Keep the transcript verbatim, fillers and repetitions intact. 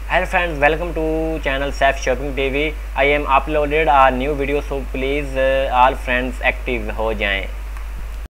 Hello friends, welcome to channel Saif Shopping T V. I am uploaded a new video, so please uh, all friends active हो जाएं.